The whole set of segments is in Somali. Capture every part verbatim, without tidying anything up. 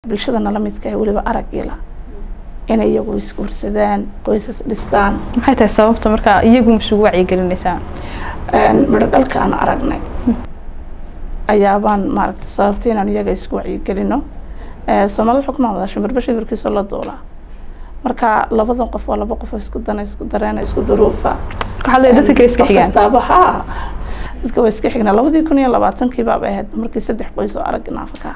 bulshadana la midka waliba aragila inay iyagu isguursadaan qoysas dhistaan maxay tahay sababta marka iyagu masuuq wacyi gelinaysaa een madadalka aan aragnay ayaabaan maaragtay sababtay inaan iyaga isku wacyi gelino ee Soomaalida xukuumadda shimbirba shimbirkiisa la doolaa marka labadan qof waa laba qof isku dana isku dareen isku duruufa waxa la dadka kale iska xigaan taabaha dadka way iska xigna labadii kun iyo labaatan-kii baa ahayd markii saddex qoys oo arag naafaka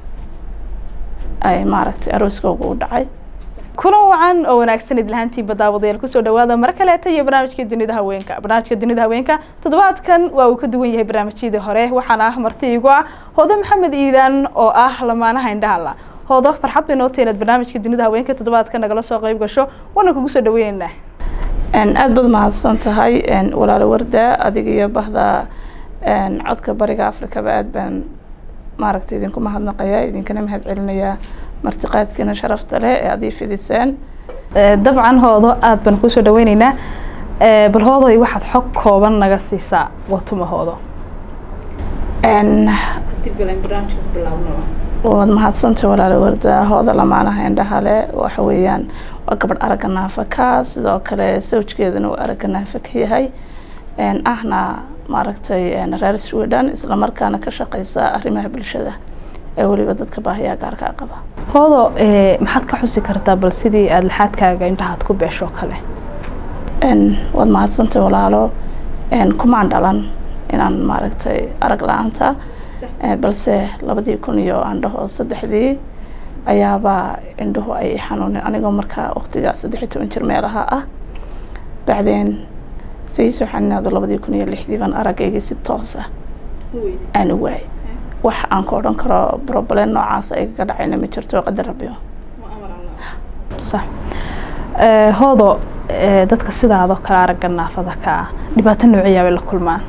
ay maaragtay arooskooda u dhacay kuna wacan oo wanaagsan idlaantii badawadayaal ku soo dhawaada mar kale iyo barnaamijka dunida haweenka barnaamijka dunida haweenka toddobaadkan waa uu ka duwan yahay barnaamijyada hore waxaan ah martiigu ah Hoodo Maxamed Iidan oo ah lamaanaha indhaha Hoodo farxad bay noo tahay barnaamijka dunida haweenka toddobaadkan nagala soo qayb gasho wana kugu soo dhaweynaa ان aad bad mahadsan tahay ان walaal warda adiga iyo bahda ان codka bariga Afrika aad baan maaragtay idinku mahadnaqaya idinkana mahad celinaya martiqaadkina sharafta leh ee aad fidisaan dabcan Hoodo aad baan ku soo dhaweynaynaa ee bal Hoodo waxaad xog kooban naga siisaa watuma Hoodo ان dib balan barnaamijka ku bilaawno waad mahadsantahay walaal warda Hoodo lamaanaha indhaha leh waxa weeyaan waa gabadh aragga naafaka sidoo kale sawjkeeduna uu aragga naafaka yahay een ahna maaragtay een reer Sweden isla markaana ka shaqeysa arrimaha bulshada ee waliba dadka baahiyaha gaarka ah qaba Hoodo ee maxaad ka xusi kartaa bal sidii aad laxadkaaga intaad ku beesho kale een wad mahadsantahay walaalo een kumaan dhalan inaan maaragtay arag la'aanta balse labadii kun iyo andhaho saddexdii ayaaba indhuhu ay xanuuneen aniga marka waqtiga saddex iyo toban jir meelaha ah bacdeen sayso xanaado labadii kun iyo lixdii baan aragayga si toos ah aan waay wax aan ku oran karo problem noocaas ay ka dhacayna ma jirto qadar rabbiyo صح ee Hoodo dadka sidaado kala aragga naafada ka dhibaato noociyay la kulmaan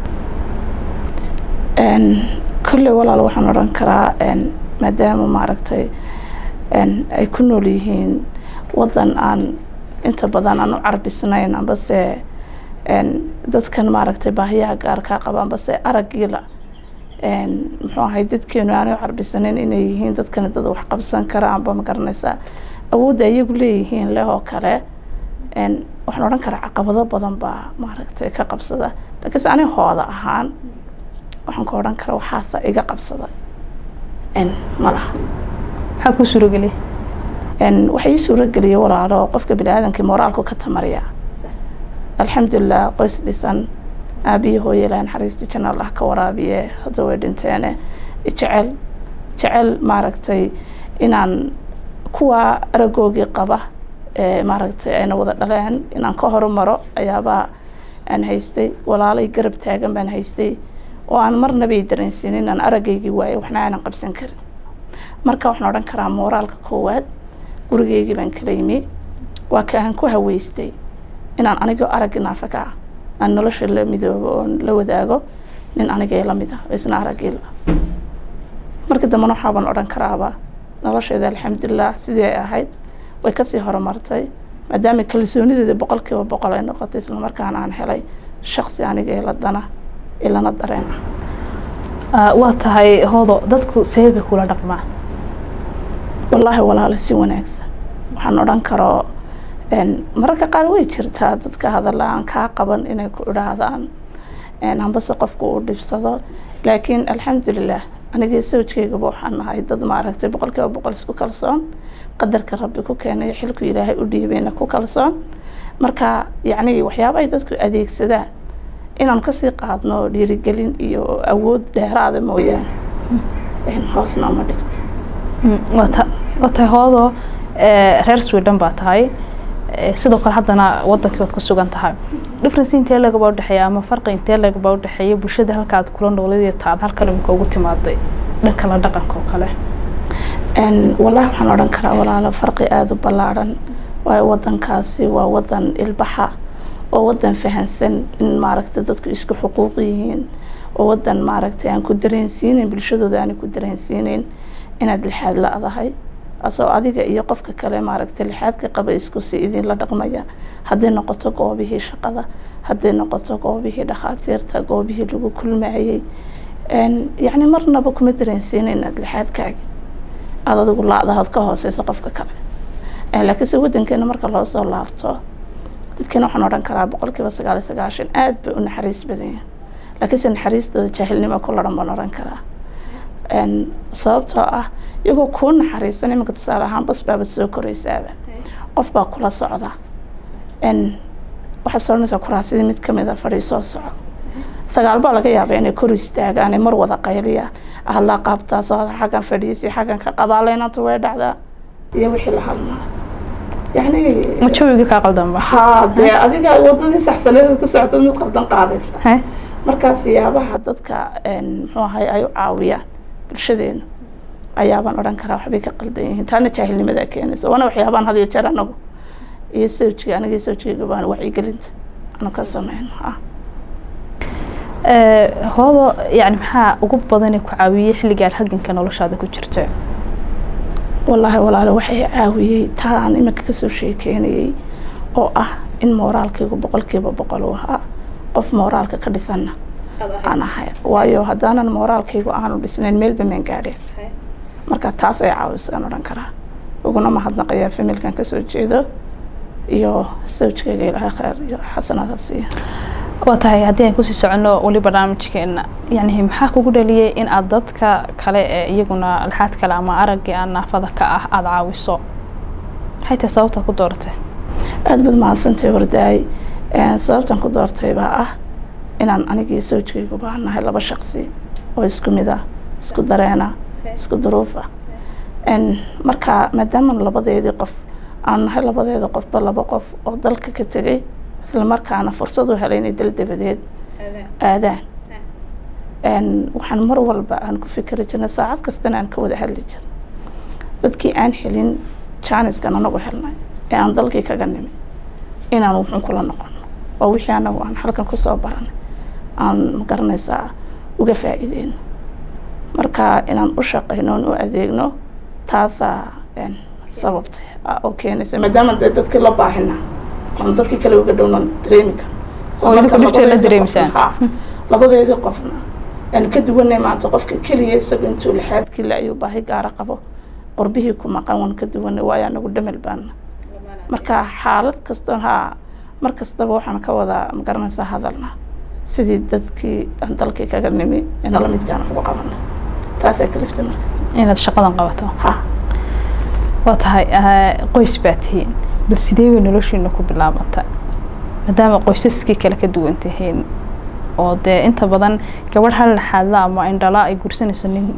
een kulli walaal waxaan oran karaa een maadaama maaragtay een ay ku nool yihiin wadan aan inta badan aan u carbisnayn amba se een dadkan maaragtay baahiyaha gaarka qaba amba se araggiila een muxuu ahay dadkeenu aan u carbisnayn inay yihiin dadkan dad wax qabsan kara amba ma garanaysa awood ay iyagu leeyihiin leh oo kale een waxaan oran karaa caqabado badan baa maaragtay ka qabsada laakiin ani Hoodo ahaan waxaan ku oran karaa waxaas iga qabsada een malaha waxa ku suuragelay een waxay suurageliyay walaalo qofka bini'aadanka moraalku ka tamariya alxamdulillah qoys dhisan abi hooyalaan xariisti jannah Allah ka waraabiye hadda way dhinteen jecel jecel maaragtay inaan kuwa aragoogi qaba ee maaragtay ayna wada dhaleen inaan ka horumaro ayaaba aan haystay walaalay garab taagan baan haystay oo aan marnaba dareensiinin aan aragaygi waay waxna aan qabsan karin marka waxaan oran karaa moraalka koowaad gurigeygi baan kala yimi waa ka aan ku haweystay inaan aniga aragga naafaka aan nolosha la midoobo oo la wadaago nin aniga la mid ah isna aragil marka damana waxaan oran karaaba nolosheeda alxamdulillah sidii ay ahayd way ka sii horumartay maadaama kalsoonideeda boqolkiiba boqol ay noqotay isla markaana aan helay shakhsi aniga la dana ilana dareema ah waa tahay Hoodo dadku seeyay kula dhaqmaa wallahi walaal si wanaagsan waxaan oran karaa een marka qaar way jirtaa dadka hadalaan ka qaban inay ku dhaahdaan een ambase qofku uu dhibsado laakiin alxamdulillah aniga sawjkayga waxaan ahay dad maaragtay boqolkiiba boqol isku kalsoon qadarka rabbi ku keenay xilku ilaahay u dhiibayna ku kalsoon marka yacni waxyaabo ay dadku adeegsadaan inaan ka sii qaadno dhiirigelin iyo awood dheeraad mooyaan een hoosna ma dhigto wata wata Hoodo ee reer Sweden baa tahay sidoo kale hadana wadankii wad ku sugan tahay difference intee laga baa dhaxay ama farqi intee laga baa dhaxay bulshada halka aad kula noolayd taad halkan ku ugu timaaday dhanka la dhaqanka oo kale een wallahi waxaan oran karaa walaalo farqi aad u ballaaran waa wadankaasi waa wadan ilbaxa oo wadan fahansan in maaragtay dadku isku xuquuq yihiin oo wadan maaragtay aan ku dareensiinin bulshadooda aan ku dareensiinin inaad lixaad la adahay asoo adiga iyo qofka kale maaragtay lixaadka qaba isku si idin la dhaqmaya haddii noqoto goobihii shaqada haddii noqoto goobihii dhakhaatiirta goobihii lagu kulmayay een yacni marnaba kuma dareensiinin inaad lixaadkaaga aad adigu laadahood ka hooseyso qofka kale laakiin se wadankeena marka loo soo laabto dadkeena waxaan odhan karaa boqolkiiba sagaal iyo sagaashan aad bay u naxariis badan yihiin laakiin se naxariistooda jaahilnimo ku laran baan odhan karaa sababtoo ah iyagoo kuu naxariisan iminka tusaale ahaan bas baabad soo koraysaaba qof baa kula socda waxaad soconaysaa kuraasidii mid kamid a fadhiisoo soco sagaal baa laga yaabaa inay kor istaagaan mar wada qayliya ahallaa qaabtaas xaggan fadhiisi xaggan ka qadaaleynanta way dhacdaa iyo wixii la halmaa يعني متشوقة كقلدم بح ها ده أديك وضدي سحسنة كسرت إنه قلدم قاضي هاي مركز يابا حددك إن هو هاي أيو عاوية برشدين أيابان أوران كرا وحبيك قلدين تاني تاهلني مذاك يعني سو أنا وحيابان هذه الشارع نبو يسوي أنا يسوي جبان وحي قلنت أنا كسمين ها هذا يعني محا وقب بدنك عاوية حلي قال حقن كانوا لش هذا كتشرته والله والله waxay caawiyay taan imika ka soo sheekeynay oo ah in moraalkaygu boqolkiiba boqol uu ahaa qof moraalka ka dhisan aan ahay waayo hadaanan moraalkaygu aanu dhisnayn meel baan gaadhay marka taas ay caawisay aan oran karaa uguna mahadnaqayaa familkan ka soo jeedo iyo sawjkayga ilaahay khayr iyo xasanaadasi وتاي هدين كوسي سعنو ولي برنامجكنا يعني maxaa kugu dhaliyay in aad dadka kale ee iyaguna alxaad kale ama aragga aan naafada ka ah aad caawiso hayta sababta ku doortay aad bad maasantay hordaay ee sababtan ku doortay baa ah inaan anigii sawjkaygu baahnahay laba shakhsi oo isku mid ah isku dareena isku duruufa in marka maadaama labadeedii qof aan nahay labadeeda qofba laba qof oo dalka ka tagay isla markaana fursad u helay inay dal dabadeed aadaan een waxaan mar walba aan ku fikir jirnay saacad kasta aan ka wada hadli jirnay dadkii aan helin chance kan anagu helnay ee aan dalkii kaga nimay inaan waxaan kula noqon oo wixii anagu aan halkan ku soo baranay aan garanaysaa uga faa'iideen marka inaan u shaqeyno oo adeegno taasa een sababtay oo keenaysa maadaama dadkii la baahina aan dadkii kale uga dhownan dareemika oo idinku dhibtay la dareemsan labadeedii qofna aan ka duwanay maanta qofka kaliya isaga intuu lixaadkii la ayuu baahi gaar qabo qorbihii ku maqan wan ka duwanay waa anagu dhamal baan marka xaalad kasta ha markastaba waxaan ka wada magaranaysaa hadalna sidii dadkii aan dalkii kaga nimi in la midkaan ugu qabanay taas ay kaliftay marka inaad shaqadan qabato ha watahay qoys baatihiin bal sidee way noloshiina ku bilaabantay maadaama qoysaskii kale ka duwan tihiin oo dee inta badan gabadh hal laxaadla ama indhala ay gursanayso nin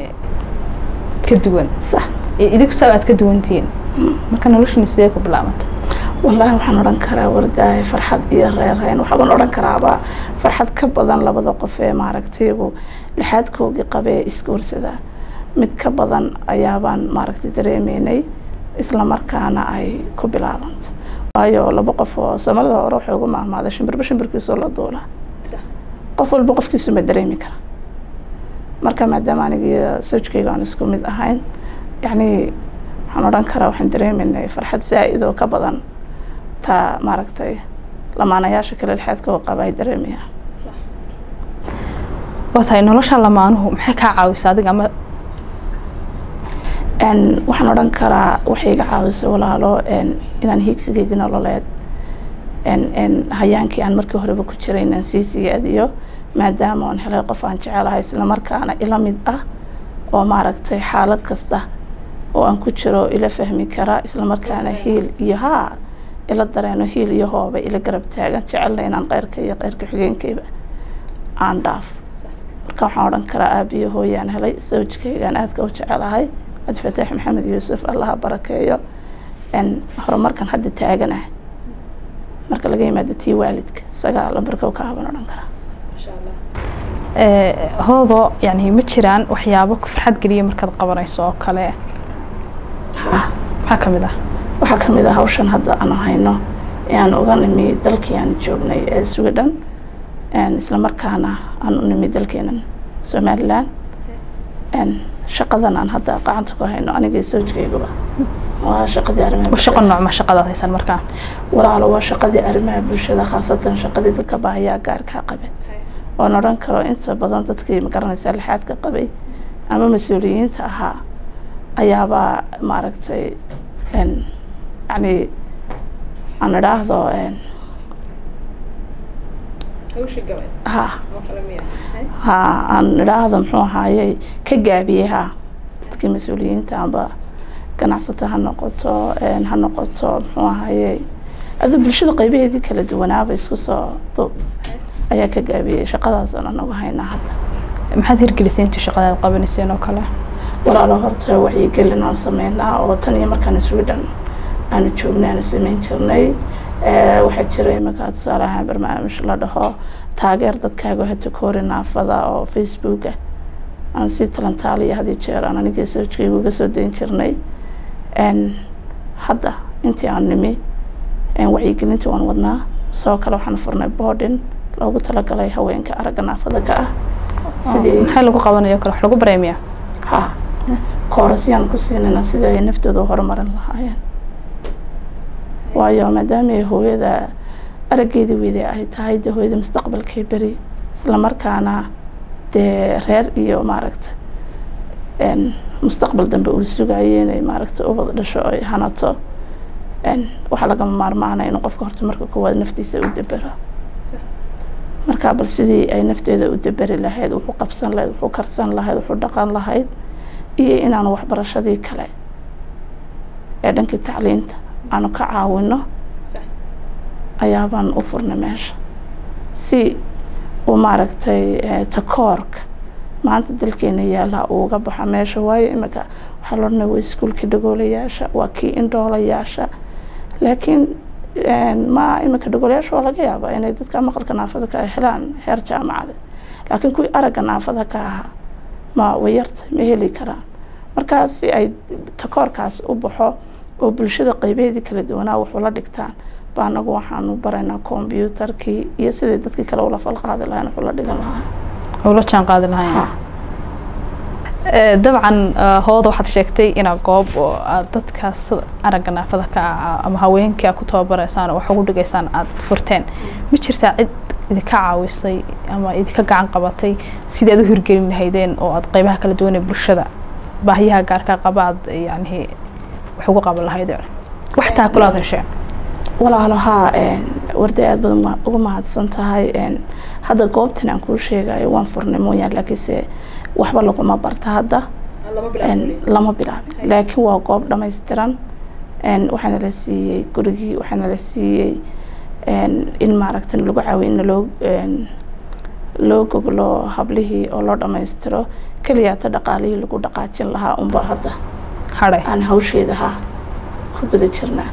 ka duwan sax idinku saad ka duwan tihiin marka noloshiina sidee ku bilaabantay wallahi waxaan oran karaa wardaay farxad iyo reereen waxaan oran karaaba farxad ka badan labada qof ee maaragtaygu laxaadkoogii qabee iskuursada mid ka badan ayaabaan maaragtay dareemeynay isla markaana ay ku bilaabantay waayo laba qof oo Soomaalida hore waxay ugu maamaaday shimbir shimbirkiisu la duula sax qof walba qofkiisu ma dareemi kara marka maadaama aniga sawjkayga aan isku mid ahayn yani waxaan oran karaa waxaan dareemeynay farxad saa'id oo ka badan ta maaragtay lamaanayaasha kale laxaadka oo qabay dareemiya watahay nolosha lamaanuhu maxay ka caawisaa adiga ama ان waxaan oran karaa waxay iga caawisay walaalo in inaan higsigayga nololeed in in hayaankii aan markii horeba ku jiray inaan sii siyaadiyo maadaama aan helay qof aan jecelahay isla markaana ila mid ah oo maaragtay xaalad kasta oo aan ku jiro ila fahmi kara isla markaana hiil iyo ha ila dareeno hiil iyo hooba ila garab taagan jecelnay inaan qeyrka iyo qeyrka xigeenkayba aan dhaaf marka waxaan oran karaa aabiyo hooyaan helay sawjkaygaan aadka u jecelahay عبد الفتاح محمد يوسف الله بركاته ان هرمركن حد تاغنا marka laga yimaado tii waalidka sagaal barka ka haban oran kara insha Allah ee hoodo yani ma jiraan waxyaabo ku farxad galiya markaad qabanayso oo kale waxa kamid ah waxa kamid ah hawshan hadda aan hayno ee aan uga nimi dalkii aan joognay ee Sweden aan isla markaana aan u nimi dalkeenan Soomaaliland aan shaqadan aan hadda qacanta ku hayno aniga sawjkayga waa shaqadii arrimaha shaqo nooc ma shaqada haysan markaa walaalo waa shaqadii arrimaha bulshada khaasatan shaqadii dadka baahiyaha gaarka qabay oo noran karo inta badan dadkii ma garanaysaa laxaadka qabay ama mas'uuliyiinta ahaa ayaaba maaragtay yani aan idhaahdo ha ha aan idhaahdo muxuu ahaayey ka gaabiyey ha dadkii mas-uuliyiinta amba ganacsato ha noqoto ha noqoto muxuu ahaayey aduu bulshada qaybaheedii kala duwanaaba isku soo duub ayaa ka gaabiyey shaqadaasaan anagu haynaa hadda. maxaad hirgelisay intii shaqadaad qabanayseen oo kale? walaalo horta wacyigelin aan sameynaa oo tan iyo markaan Sweden aanu joognay aan sameyn jirnay. waxaa jira iminka tusaale ahaan barnaamij la dhaho taageer dadkaaga hata koori naafada oo Facebook ah aan si talantaaliya hadii jeer aan aniga sawirkayga uga soo deyn jirnay. hadda intii aan nimi wacyigelinta waan wadnaa. soo kale waxaan furnay boarding loogu talagalay haweenka aragga naafada ka ah. sidii maxay lagu qabanayo kale wax lagu bareemiyaa? ha koorasiyaan ku siinayna sida ay naftooda horumarin lahaayeen. waayo maadaama hooyada araggeedii weydii ay tahay de hooyada mustaqbalkay beri isla markaana dee reer iyo maaragta mustaqbal dambe uu sugayay inay maaragta ubad dhasho ay hanato waxaa lagama maarmaana inuu qofka horta marka koowaad naftiisa u dabero. marka bal sidii ay nafteeda u daberi lahayd wuxuu qabsan lahayd wuxuu karsan lahayd wuxuu dhaqan lahayd iyo inaan waxbarashadii kale ee dhanka tacliinta aanu ka caawino ayaabaan u furnay meesha si uu maaragtay takoorka maanta dalkeena yaala uga baxo meesha. waayo iminka waxaa la odhanaya waa iskuulkii dhagoolayaasha waa kii indhoolayaasha laakiin ma iminka dhagoolayaasha waa laga yaabaa inay dadka maqalka naafada ka helaan heer jaamacadeed laakiin kuwii aragga naafada ka ahaa ma wayarta ma heli karaan. markaa si ay takoorkaas u baxo oo bulshada qaybaheedii kala duwanaa wuxuu la dhigtaan baa anagu waxaanu baraynaa computerkii iyo sidii dadkii kale ula falqaadi lahayn wuxuu la dhigan lahaa ula jaan qaadi lahayn. dabcan hooda waxaad sheegtay inaad goob oo aad dadkaas aragga naafada ka ama haweenkii aad ku tababaraysaan oo wax ugu dhigaysaan aad furteen. ma jirtaa cid idinka caawisay ama idinka gacan qabatay sidii aad u hirgelin lahaydeen oo aad qaybaha kala duwan ee bulshada baahiyaha gaarka qaba aad yani wax ugu qaban lahaydeen wax taa kula hadasheen? walaalaha warday aad badan ugu mahadsan tahay. hadda goobtan aan kuu sheegayo waan furnay mooyaan laakiinse waxba laguma barta hadda lama bilaabin laakiin waa goob dhammaystiran. waxaana la siiyey gurigii waxaana la siiyey in maaragtan lagu caawiyo in loo loo goglo hablihii oo loo dhammaystiro kaliya ta dhaqaalihii lagu dhaqaajin lahaa unba hadda haray aan hawsheeda ha ku guda jirnaa.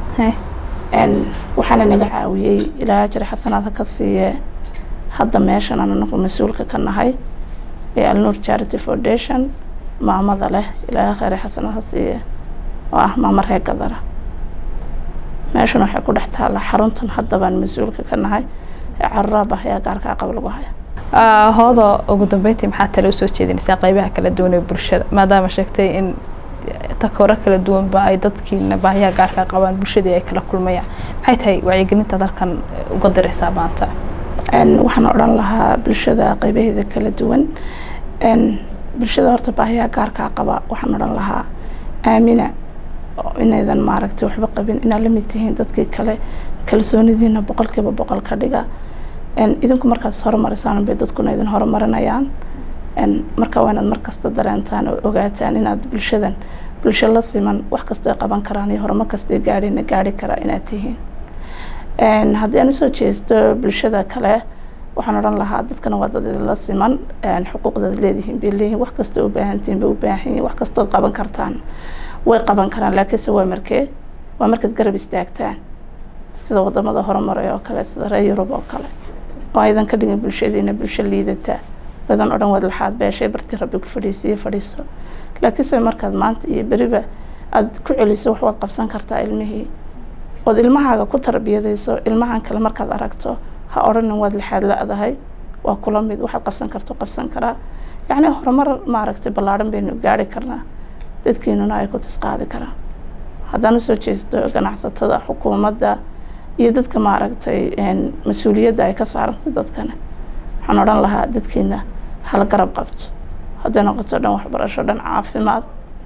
waxaana naga caawiyey ilaa jira xasanaad ka siiye hadda meeshan aan anagu mas-uulka ka nahay ee Alnuur Charity Foundation maamada leh ilaa khayr xasanaad ha siiye oo ah maama reer Gadara. meeshan waxay ku dhex taala xaruntan hadda baan mas-uulka ka nahay ee carraba ayaa gaarka qab lagu haya. hooda ugu dambeyntii maxaa talo soo jeedinaysaa qaybaha kala duwan ee bulshada maadaama sheegtay in takoora kala duwan ba ay dadkiina baahiyaha gaarka qabaan bulshadii ay kala kulmayaan maxay tahay wacyigelinta dalkan uga diraysaa maanta? waxaan odhan lahaa bulshada qaybaheeda kala duwan bulshada horta baahiyaha gaarka qaba waxaan odhan lahaa aamina inaydan maaragtay waxba qabin inaad la mid tihiin dadkii kale kalsoonidiina boqolkiiba boqol ka dhiga. idinku markaad horumarisaan bay dadkuna idin horumarinayaan. marka waa inaad markasta dareentaan oo ogaataan inaad bulshadan bulsho la siman wax kasta ay qaban karaan iyo horumar kasta ay gaadhina gaadhi kara inaad tihiin. haddii aan usoo jeesto bulshada kale waxaan odhan lahaa dadkana waa dad la siman xuquuqdaad leedihiin bay leeyihiin wax kasta u baahantihiin bay u baahan yihiin wax kastood qaban kartaan way qaban karaan laakiinse waa markee waa markaad garab istaagtaan sida wadamada horumaray oo kale sida reer Yurub oo kale oo aydan ka dhigin bulshadiina bulsho liidata badan oo dhan wad laxaad beeshay barti rabbi ku fadhiisiyo fadhiiso laakiinse markaad maanta iyo beriba aad ku celiso wax wad qabsan kartaa ilmihii oo ilmahaaga ku tarbiyadayso ilmahan kale markaad aragto ha oranin wad laxaad laadahay waa kula mid waxaad qabsan karto qabsan karaa yani horumar maaragtay ballaaran baynu gaari karnaa dadkeenuna ay ku tisqaadi karaan. haddaan usoo jeesto ganacsatada xukuumadda iyo dadka maaragtay mas-uuliyadda ay ka saarantay dadkana waxaan odhan lahaa dadkeena hala garab qabto hadday noqoto dhan waxbarasho dhan caafimaad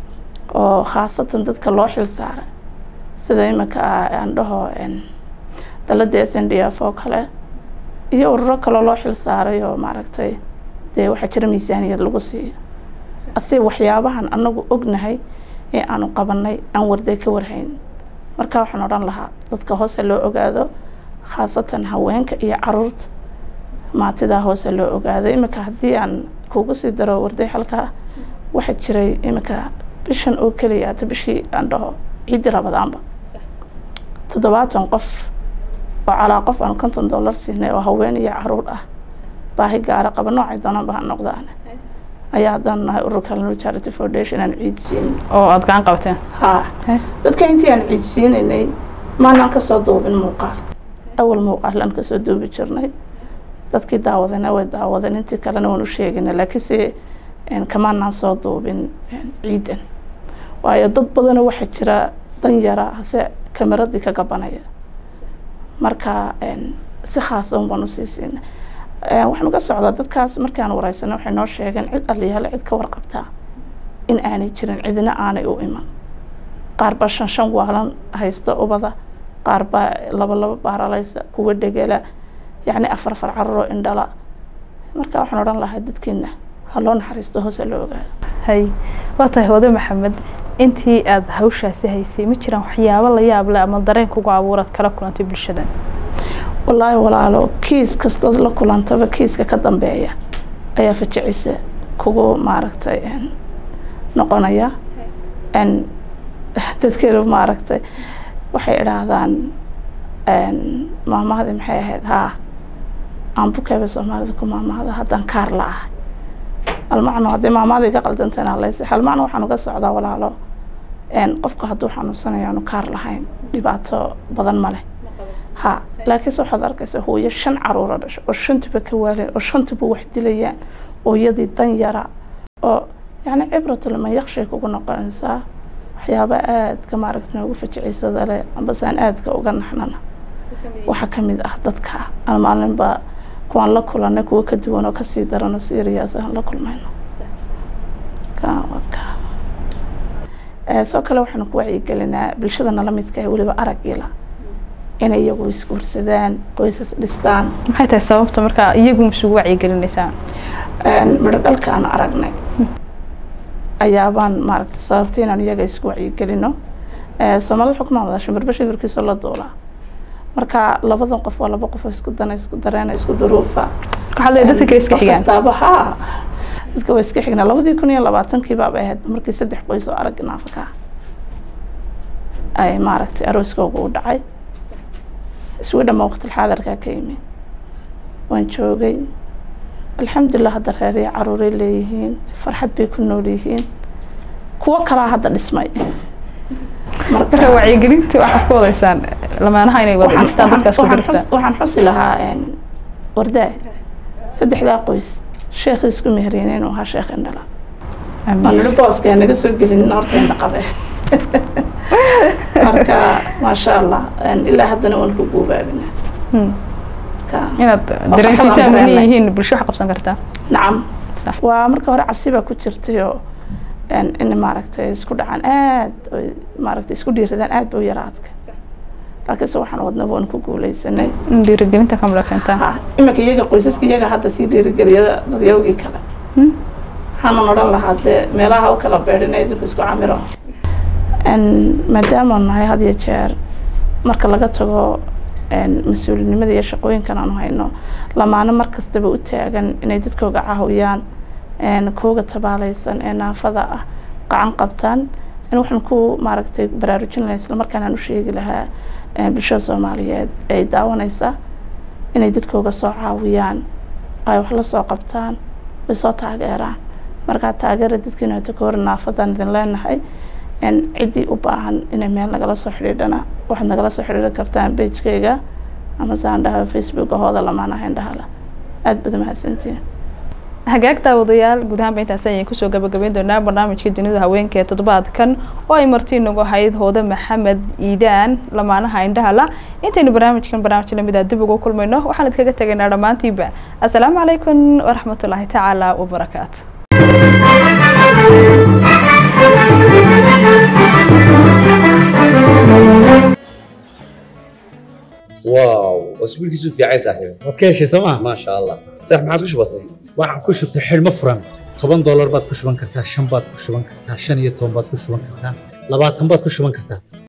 oo khaasatan dadka loo xil saaray sida imika aan dhaho dalada S N D F oo kale iyo ururo kale loo xil saaray oo maaragtay dee waxa jira miisaaniyad lagu siiyo asii waxyaabahan anagu ognahay ee aanu qabanay aan warday ka warhayn marka waxaan oran lahaa dadka hoose loo ogaado khaasatan haweenka iyo caruurta maatida hoose loo ogaado imika hadii aan kugu sii daro warday halka waxa jiray imika bishan oo kaliya ta bishii aan dhaho ciid rabadaanba toddobaatan qof oo calaa qof aan konton dollar siinay oo haween iyo caruur ah baahi gaar ah qaba noocay doonaan baa noqdaan ayaa haddana nahay ururka Al-Nur Charity Foundation aan ciid siin oo aad gacan qabateen ha dadka intii aan ciid siinay maanan ka soo duubin muuqaal awal muuqaal aan ka soo duubi jirnay dadkii daawadana way daawadeen intii kalena waan u sheegnay laakiin si in kamaanaan soo duubin ciidan waayo dad badan waxa jira dan yara hase kameradii ka gabanaya marka si khaas ah baan u siisin waxaan ka socdaa dadkaas markaan wareysano waxay noo sheegeen cid aliyaal cid ka warqabta in aanay jirin cidina aanay u iman qaar ba shan shan waalan haysta ubada qaar ba laba laba baaralaysa kuwa dhagala yani afar afar carro indhala marka waxaan oran lahaa dadkeena haloo naxariisto hoos loo ogaado hay waatahay Hoodo Maxamed intii aad hawshaasi haysay ma jiraan waxyaabo la yaab leh ama dareen kugu abuurad kala kulantay bulshada wallaahi walaalo kiis kasto la kulantaba kiiska ka dambeeya ayaa fajicisa kugu maaragtay noqonaya en dadkeedu maaragtay waxay iraahdaan en maamada maxay ahayd ha aan bukeeba Soomaalida ku maamada hadan kaar la ah almacno hadii maamada iga qaldantana leeysa hal macno waxaan uga socdaa walaalo en qofka haduu xanuunsanayo aanu kaar lahayn dhibaato badan ma leh ha laakiin soo waxaad arkaysaa hooyo shan caruur dhashay oo shantaba ka waaleen oo shantaba wax dilayaan oo yadii dan yara oo yani cibratu lama yaqshay kugu noqonaysaa waxyaabo aad ka maaragtay ugu fajiciisada leh amba saan aad ka uga naxnana waxa kamid ah dadka almaalinba kuwan la kulanay kuwa ka duwan oo ka sii darano serious ah la kulmayno ka waka ee soo kale waxaan ku wacyi gelinaa bulshada nala midka ah waliba aragila inay iyagu iskuursadaan qoysas dhistaan maxay tahay sababta marka iyagu isugu wacyi gelinaysaa een midhalka aan aragnay ayaabaan maaragtay sababta inaan iyaga isku wacyi gelino ee Soomaalida xukuumadda shimbirbash shirkiisa la doolaa marka labadan qof waa laba qof isku dana isku dareen isku duruufa waxa la dadka iska xigaan taabaha dadka way iska xignaa labadii kun iyo labaatan-kii baa ahayd markii saddex qoys oo aragna afka ay maaragtay arooskooda u dhacay isku dhama waqti xaadirka ka yimid waan joogay alxamdulillah hadda reer caruuray leeyihiin farxad bay ku nool yihiin kuwa kala hadda dhismay marka wacyi gelinta waxaad ku wadaysaan lamaanaha inay wada dhistaan dadkaas ku dirtaan waxaan xusi lahaa een wardaa saddexda qoys sheekh isku mehereeneen oo ha sheekh indhala amiin booska naga soo gelin noorteena qabe marka ma sha Allah ilaa haddana waan ku guubaabina ka inaad dareensiisaan leeyihiin bulsho wax qabsan kartaa nacam sax waa marka hore cabsi baa ku jirtay oo ان ان maaragtay isku dhacan aad maaragtay isku dhiiradaan aad buu yaraadka laakiin soo waxaan wadnaa waan ku guuleysanay dhiirigelinta kamla keenta imika iyaga qoysaska iyaga hadda si dhiirigeliyada dadyoogii kale waxaan oran lahaa meelaha u kala beerinay isku camiro ان maadaama nahay had iyo jeer marka laga tago ان mas'uulinimada iyo shaqooyinkan aan hayno lamaana markastaba u taagan inay dadkooga caawiyaan een kooga tabaalaysan ee naafada ah qacan qabtaan in waxaan ku maaragtay baraarujinayna isla markaan aan u sheegi lahaa bulshada Soomaaliyeed ay daawanaysa inay dadkooga soo caawiyaan ay wax la soo qabtaan way soo taageeraan marka taageerada dadkina ta koor naafadan idin leenahay in cidii u baahan inay meel nagala soo xiriirana waxaad nagala soo xiriiri kartaan page-kayga ama saandaha Facebook hooda lamaanaha indhahala aad badan mahadsantiin hagaag daawadayaal guud ahaan intaas ayaan kusoo gabagabeyn doonaa barnaamijka dunida haweenka ee toddobaadkan oo ay martii nagu ahayd Hoodo Maxamed Iidaan lamaanaha indhaha la intaynu barnaamijkan barnaamij la mid ah dib ugu kulmayno waxaan idinkaga tagaynaa dhamaantiiba assalaamu calaykum waraxmatullaahi tacaala wabarakaatu واو اسبوع كيسو في عايز صاحبي waad ka heshay sooma ما شاء الله صح ما عادش بسيط waxaan ku shubtay xidhmo furan toban dollar baad ku shuban kartaa shan baad ku shuban kartaa shan iyo toban baad ku shuban kartaa labaatan baad ku shuban kartaa